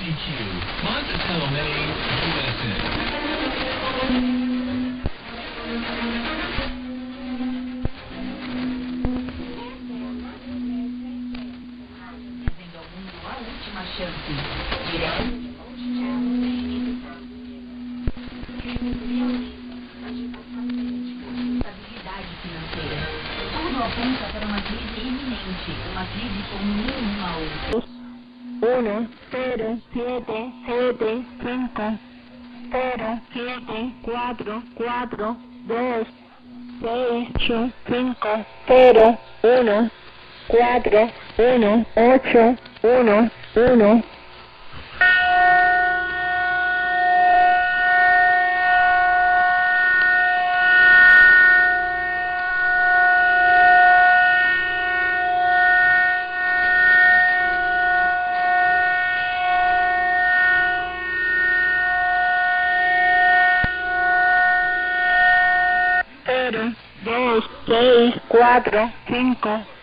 Monticello, Maine, USA. Tudo aponta para uma crise iminente, uma crise com nenhum mal. 1, 0, 7, 7, 5, 0, 7, 4, 4, 2, 6, 8, 5, 0, 1, 4, 1, 8, 1, 1. Cero, 2, 6, 4, 5,